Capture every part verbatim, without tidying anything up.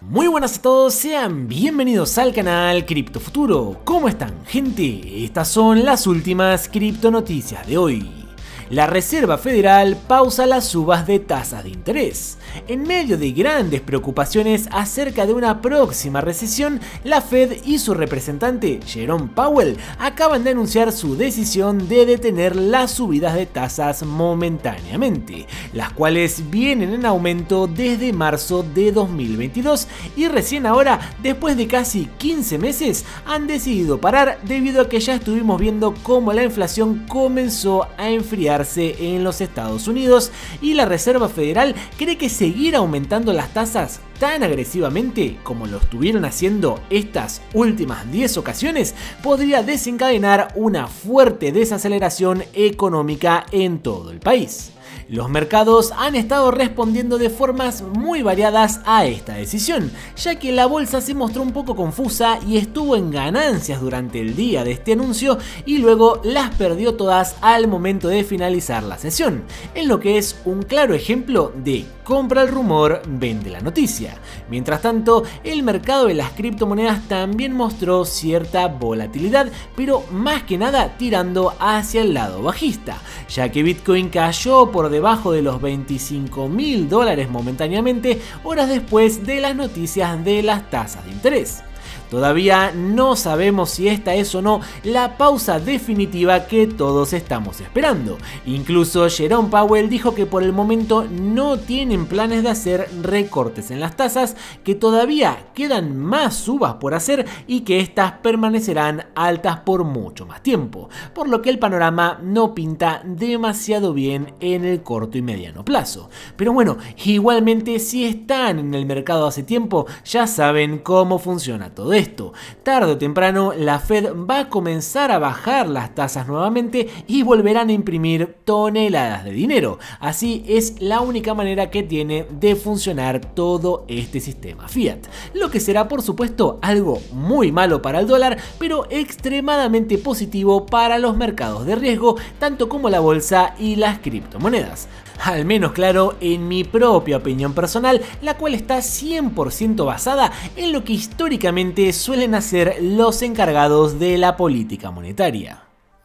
Muy buenas a todos, sean bienvenidos al canal Cripto Futuro. ¿Cómo están, gente? Estas son las últimas cripto noticias de hoy. La Reserva Federal pausa las subas de tasas de interés. En medio de grandes preocupaciones acerca de una próxima recesión, la Fed y su representante Jerome Powell acaban de anunciar su decisión de detener las subidas de tasas momentáneamente, las cuales vienen en aumento desde marzo de dos mil veintidós y recién ahora, después de casi quince meses, han decidido parar debido a que ya estuvimos viendo cómo la inflación comenzó a enfriar en los Estados Unidos y la Reserva Federal cree que seguir aumentando las tasas tan agresivamente como lo estuvieron haciendo estas últimas diez ocasiones podría desencadenar una fuerte desaceleración económica en todo el país. Los mercados han estado respondiendo de formas muy variadas a esta decisión, ya que la bolsa se mostró un poco confusa y estuvo en ganancias durante el día de este anuncio y luego las perdió todas al momento de finalizar la sesión, en lo que es un claro ejemplo de compra el rumor, vende la noticia. Mientras tanto, el mercado de las criptomonedas también mostró cierta volatilidad, pero más que nada tirando hacia el lado bajista, ya que Bitcoin cayó por debajo de los veinticinco mil dólares momentáneamente, horas después de las noticias de las tasas de interés. Todavía no sabemos si esta es o no la pausa definitiva que todos estamos esperando. Incluso Jerome Powell dijo que por el momento no tienen planes de hacer recortes en las tasas, que todavía quedan más subas por hacer y que estas permanecerán altas por mucho más tiempo, por lo que el panorama no pinta demasiado bien en el corto y mediano plazo. Pero bueno, igualmente si están en el mercado hace tiempo ya saben cómo funciona todo esto. Esto. Tarde o temprano la Fed va a comenzar a bajar las tasas nuevamente y volverán a imprimir toneladas de dinero. Así es la única manera que tiene de funcionar todo este sistema fiat. Lo que será por supuesto algo muy malo para el dólar, pero extremadamente positivo para los mercados de riesgo, tanto como la bolsa y las criptomonedas. Al menos claro en mi propia opinión personal, la cual está cien por ciento basada en lo que históricamente suelen hacer los encargados de la política monetaria.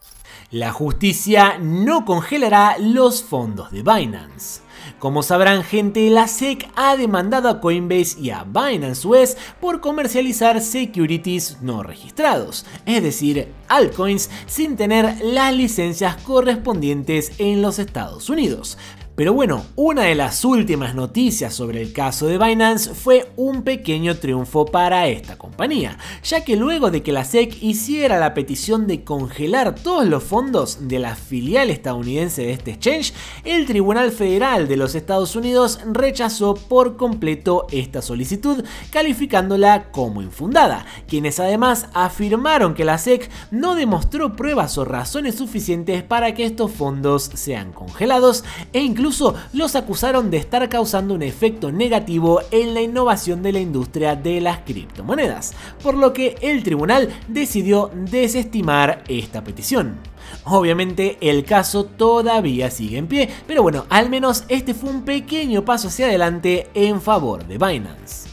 La justicia no congelará los fondos de Binance. Como sabrán, gente, la S E C ha demandado a Coinbase y a Binance U S por comercializar securities no registrados, es decir, altcoins sin tener las licencias correspondientes en los Estados Unidos. Pero bueno, una de las últimas noticias sobre el caso de Binance fue un pequeño triunfo para esta compañía, ya que luego de que la S E C hiciera la petición de congelar todos los fondos de la filial estadounidense de este exchange, el Tribunal Federal de los Estados Unidos rechazó por completo esta solicitud, calificándola como infundada, quienes además afirmaron que la S E C no demostró pruebas o razones suficientes para que estos fondos sean congelados e incluso Incluso los acusaron de estar causando un efecto negativo en la innovación de la industria de las criptomonedas, por lo que el tribunal decidió desestimar esta petición. Obviamente el caso todavía sigue en pie, pero bueno, al menos este fue un pequeño paso hacia adelante en favor de Binance.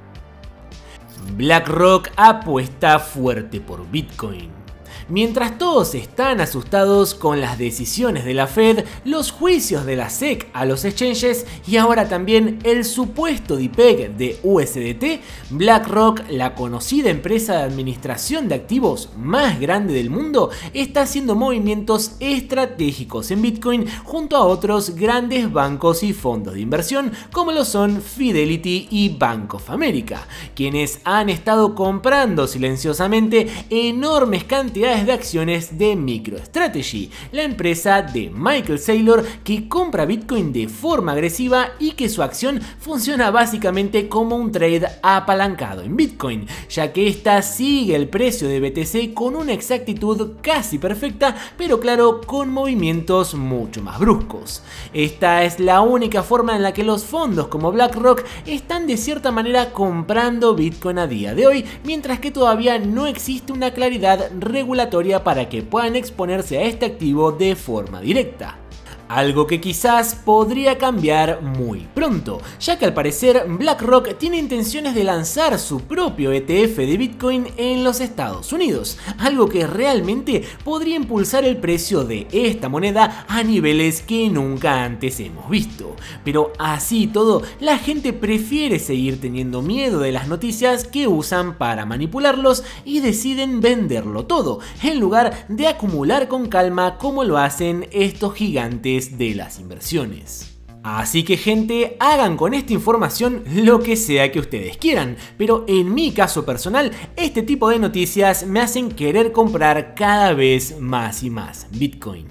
BlackRock apuesta fuerte por Bitcoin. Mientras todos están asustados con las decisiones de la Fed, los juicios de la S E C a los exchanges y ahora también el supuesto D P E G de U S D T, BlackRock, la conocida empresa de administración de activos más grande del mundo, está haciendo movimientos estratégicos en Bitcoin junto a otros grandes bancos y fondos de inversión como lo son Fidelity y Bank of America, quienes han estado comprando silenciosamente enormes cantidades de acciones de MicroStrategy, la empresa de Michael Saylor que compra Bitcoin de forma agresiva y que su acción funciona básicamente como un trade apalancado en Bitcoin, ya que esta sigue el precio de B T C con una exactitud casi perfecta, pero claro, con movimientos mucho más bruscos. Esta es la única forma en la que los fondos como BlackRock están de cierta manera comprando Bitcoin a día de hoy, mientras que todavía no existe una claridad regulatoria para que puedan exponerse a este activo de forma directa. Algo que quizás podría cambiar muy pronto, ya que al parecer BlackRock tiene intenciones de lanzar su propio E T F de Bitcoin en los Estados Unidos, algo que realmente podría impulsar el precio de esta moneda a niveles que nunca antes hemos visto. Pero así y todo, la gente prefiere seguir teniendo miedo de las noticias que usan para manipularlos y deciden venderlo todo, en lugar de acumular con calma como lo hacen estos gigantes de las inversiones. Así que gente, hagan con esta información lo que sea que ustedes quieran, pero en mi caso personal, este tipo de noticias me hacen querer comprar cada vez más y más Bitcoin.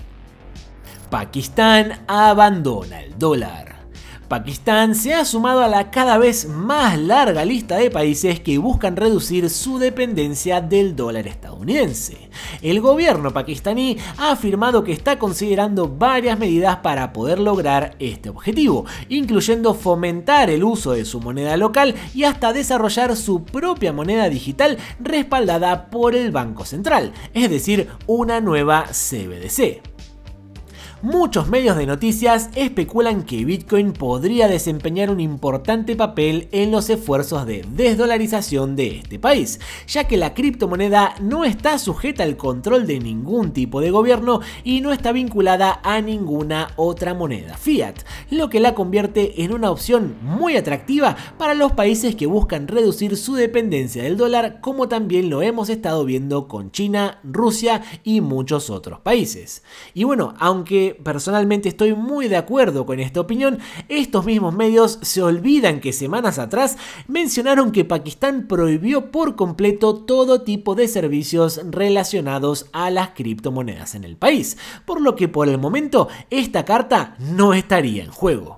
Pakistán abandona el dólar. Pakistán se ha sumado a la cada vez más larga lista de países que buscan reducir su dependencia del dólar estadounidense. El gobierno pakistaní ha afirmado que está considerando varias medidas para poder lograr este objetivo, incluyendo fomentar el uso de su moneda local y hasta desarrollar su propia moneda digital respaldada por el Banco Central, es decir, una nueva C B D C. Muchos medios de noticias especulan que Bitcoin podría desempeñar un importante papel en los esfuerzos de desdolarización de este país, ya que la criptomoneda no está sujeta al control de ningún tipo de gobierno y no está vinculada a ninguna otra moneda fiat, lo que la convierte en una opción muy atractiva para los países que buscan reducir su dependencia del dólar, como también lo hemos estado viendo con China, Rusia y muchos otros países. Y bueno, aunque personalmente estoy muy de acuerdo con esta opinión, estos mismos medios se olvidan que semanas atrás mencionaron que Pakistán prohibió por completo todo tipo de servicios relacionados a las criptomonedas en el país, por lo que por el momento esta carta no estaría en juego.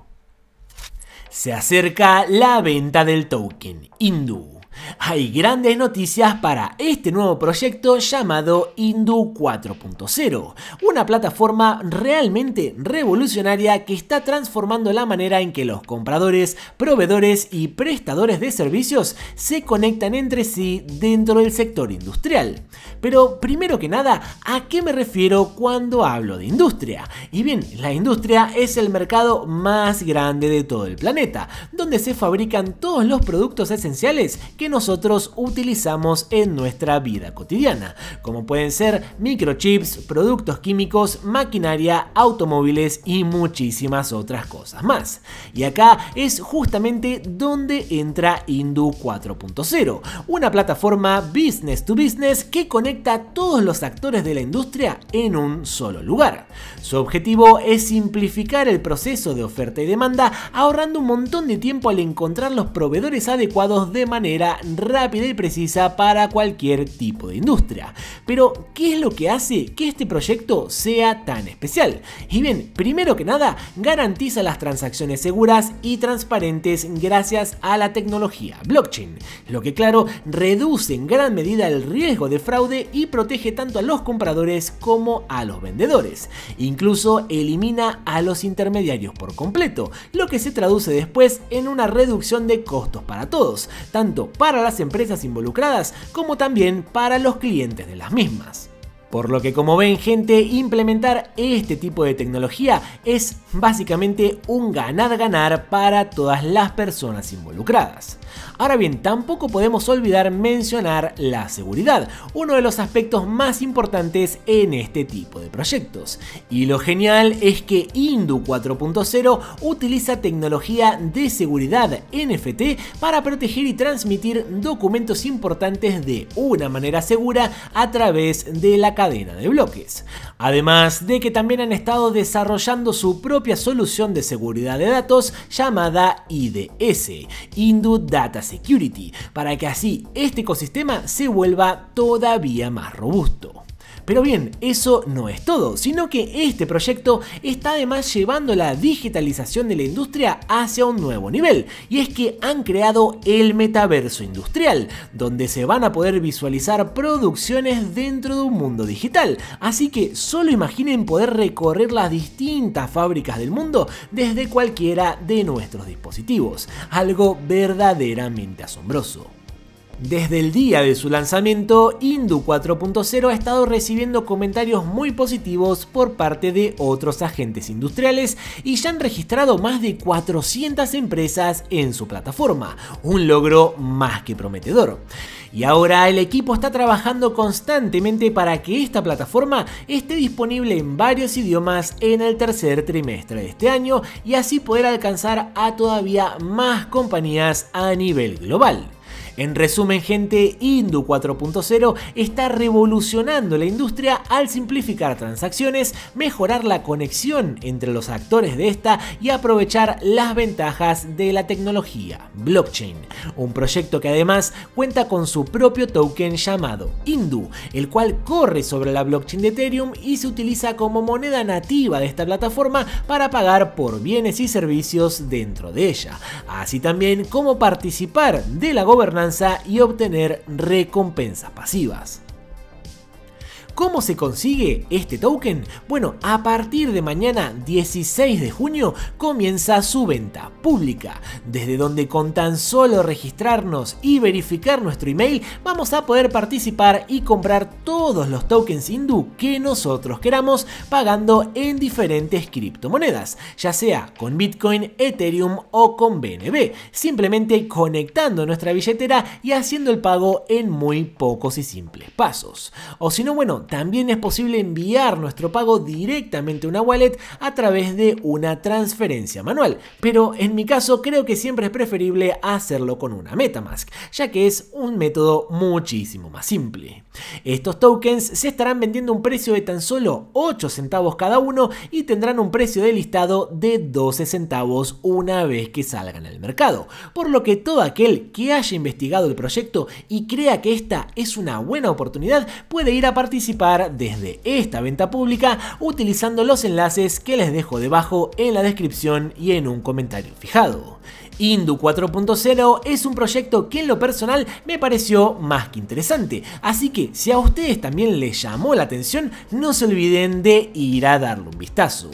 Se acerca la venta del token Indu. Hay grandes noticias para este nuevo proyecto llamado Indu cuatro punto cero, una plataforma realmente revolucionaria que está transformando la manera en que los compradores, proveedores y prestadores de servicios se conectan entre sí dentro del sector industrial. Pero primero que nada, ¿a qué me refiero cuando hablo de industria? Y bien, la industria es el mercado más grande de todo el planeta, donde se fabrican todos los productos esenciales que nosotros utilizamos en nuestra vida cotidiana, como pueden ser microchips, productos químicos, maquinaria, automóviles y muchísimas otras cosas más. Y acá es justamente donde entra Indu cuatro punto cero, una plataforma business to business que conecta a todos los actores de la industria en un solo lugar. Su objetivo es simplificar el proceso de oferta y demanda, ahorrando un montón de tiempo al encontrar los proveedores adecuados de manera rápida y precisa para cualquier tipo de industria. Pero, ¿qué es lo que hace que este proyecto sea tan especial? Y bien, primero que nada, garantiza las transacciones seguras y transparentes gracias a la tecnología blockchain, lo que claro, reduce en gran medida el riesgo de fraude y protege tanto a los compradores como a los vendedores. Incluso elimina a los intermediarios por completo, lo que se traduce después en una reducción de costos para todos, tanto para las empresas involucradas como también para los clientes de las mismas. Por lo que, como ven gente, implementar este tipo de tecnología es básicamente un ganar-ganar para todas las personas involucradas. Ahora bien, tampoco podemos olvidar mencionar la seguridad, uno de los aspectos más importantes en este tipo de proyectos. Y lo genial es que Indu cuatro punto cero utiliza tecnología de seguridad N F T para proteger y transmitir documentos importantes de una manera segura a través de la cadena de bloques. Además de que también han estado desarrollando su propia solución de seguridad de datos llamada I D S, Indu Data Security, para que así este ecosistema se vuelva todavía más robusto. Pero bien, eso no es todo, sino que este proyecto está además llevando la digitalización de la industria hacia un nuevo nivel, y es que han creado el metaverso industrial, donde se van a poder visualizar producciones dentro de un mundo digital, así que solo imaginen poder recorrer las distintas fábricas del mundo desde cualquiera de nuestros dispositivos, algo verdaderamente asombroso. Desde el día de su lanzamiento, Indu cuatro punto cero ha estado recibiendo comentarios muy positivos por parte de otros agentes industriales y ya han registrado más de cuatrocientas empresas en su plataforma, un logro más que prometedor. Y ahora el equipo está trabajando constantemente para que esta plataforma esté disponible en varios idiomas en el tercer trimestre de este año y así poder alcanzar a todavía más compañías a nivel global. En resumen, gente, Indu cuatro punto cero está revolucionando la industria al simplificar transacciones, mejorar la conexión entre los actores de esta y aprovechar las ventajas de la tecnología blockchain. Un proyecto que además cuenta con su propio token llamado Indu, el cual corre sobre la blockchain de Ethereum y se utiliza como moneda nativa de esta plataforma para pagar por bienes y servicios dentro de ella, así también como participar de la gobernanza y obtener recompensas pasivas. ¿Cómo se consigue este token? Bueno, a partir de mañana dieciséis de junio comienza su venta pública, desde donde con tan solo registrarnos y verificar nuestro email vamos a poder participar y comprar todos los tokens Indu que nosotros queramos pagando en diferentes criptomonedas, ya sea con Bitcoin, Ethereum o con B N B, simplemente conectando nuestra billetera y haciendo el pago en muy pocos y simples pasos. O si no, bueno, también es posible enviar nuestro pago directamente a una wallet a través de una transferencia manual, pero en mi caso creo que siempre es preferible hacerlo con una MetaMask, ya que es un método muchísimo más simple. Estos tokens se estarán vendiendo a un precio de tan solo ocho centavos cada uno y tendrán un precio de listado de doce centavos una vez que salgan al mercado, por lo que todo aquel que haya investigado el proyecto y crea que esta es una buena oportunidad puede ir a participar desde esta venta pública utilizando los enlaces que les dejo debajo en la descripción y en un comentario fijado. Indu cuatro punto cero es un proyecto que en lo personal me pareció más que interesante, así que si a ustedes también les llamó la atención, no se olviden de ir a darle un vistazo.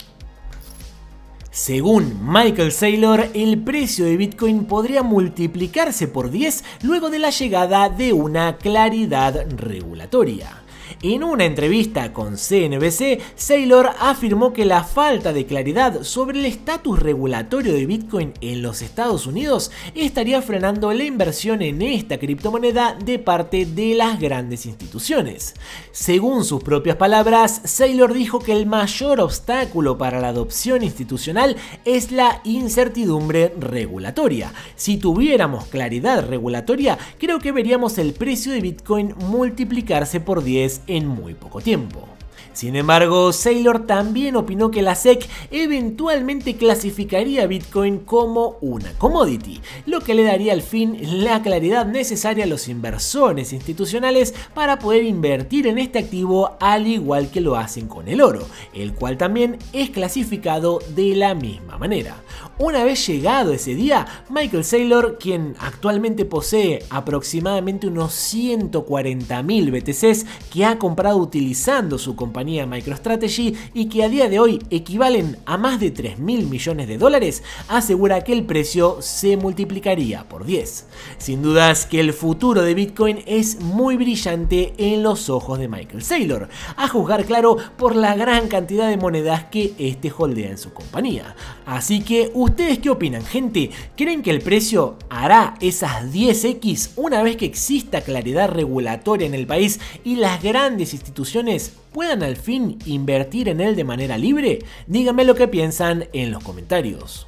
Según Michael Saylor, el precio de Bitcoin podría multiplicarse por diez luego de la llegada de una claridad regulatoria. En una entrevista con C N B C, Saylor afirmó que la falta de claridad sobre el estatus regulatorio de Bitcoin en los Estados Unidos estaría frenando la inversión en esta criptomoneda de parte de las grandes instituciones. Según sus propias palabras, Saylor dijo que el mayor obstáculo para la adopción institucional es la incertidumbre regulatoria. Si tuviéramos claridad regulatoria, creo que veríamos el precio de Bitcoin multiplicarse por diez en muy poco tiempo. Sin embargo, Saylor también opinó que la S E C eventualmente clasificaría Bitcoin como una commodity, lo que le daría al fin la claridad necesaria a los inversores institucionales para poder invertir en este activo al igual que lo hacen con el oro, el cual también es clasificado de la misma manera. Una vez llegado ese día, Michael Saylor, quien actualmente posee aproximadamente unos ciento cuarenta mil B T Cs que ha comprado utilizando su compañía MicroStrategy y que a día de hoy equivalen a más de tres mil millones de dólares, asegura que el precio se multiplicaría por diez. Sin dudas que el futuro de Bitcoin es muy brillante en los ojos de Michael Saylor, a juzgar claro por la gran cantidad de monedas que este holdea en su compañía. Así que, ¿ustedes qué opinan, gente? ¿Creen que el precio hará esas diez equis una vez que exista claridad regulatoria en el país y las grandes instituciones puedan al fin invertir en él de manera libre? Díganme lo que piensan en los comentarios.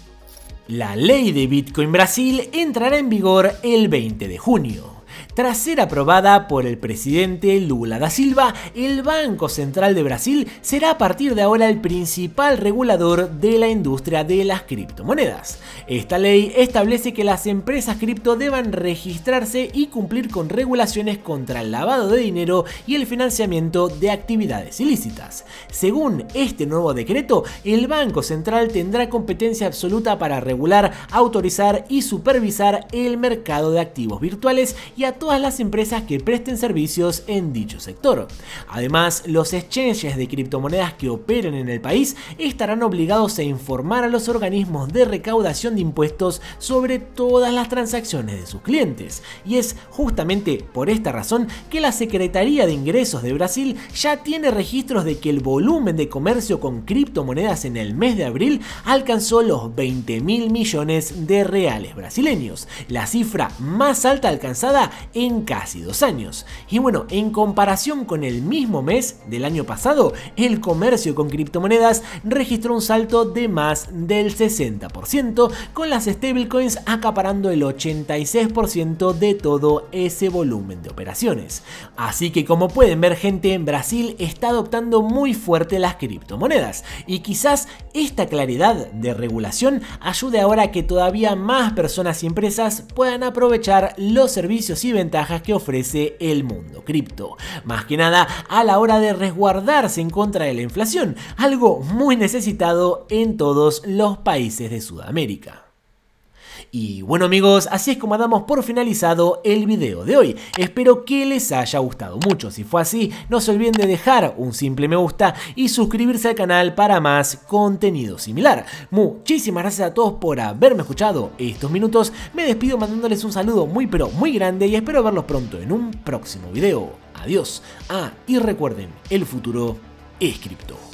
La ley de Bitcoin Brasil entrará en vigor el veinte de junio. Tras ser aprobada por el presidente Lula da Silva, el Banco Central de Brasil será a partir de ahora el principal regulador de la industria de las criptomonedas. Esta ley establece que las empresas cripto deban registrarse y cumplir con regulaciones contra el lavado de dinero y el financiamiento de actividades ilícitas. Según este nuevo decreto, el Banco Central tendrá competencia absoluta para regular, autorizar y supervisar el mercado de activos virtuales y a todas las empresas que presten servicios en dicho sector. Además, los exchanges de criptomonedas que operen en el país estarán obligados a informar a los organismos de recaudación de impuestos sobre todas las transacciones de sus clientes. Y es justamente por esta razón que la Secretaría de Ingresos de Brasil ya tiene registros de que el volumen de comercio con criptomonedas en el mes de abril alcanzó los veinte mil millones de reales brasileños, la cifra más alta alcanzada en casi dos años. Y bueno, en comparación con el mismo mes del año pasado, el comercio con criptomonedas registró un salto de más del sesenta por ciento, con las stablecoins acaparando el ochenta y seis por ciento de todo ese volumen de operaciones. Así que como pueden ver, gente, Brasil está adoptando muy fuerte las criptomonedas y quizás esta claridad de regulación ayude ahora a que todavía más personas y empresas puedan aprovechar los servicios y ventajas que ofrece el mundo cripto. Más que nada a la hora de resguardarse en contra de la inflación, algo muy necesitado en todos los países de Sudamérica. Y bueno amigos, así es como damos por finalizado el video de hoy. Espero que les haya gustado mucho. Si fue así, no se olviden de dejar un simple me gusta y suscribirse al canal para más contenido similar. Muchísimas gracias a todos por haberme escuchado estos minutos. Me despido mandándoles un saludo muy pero muy grande y espero verlos pronto en un próximo video. Adiós. Ah, y recuerden, el futuro es cripto.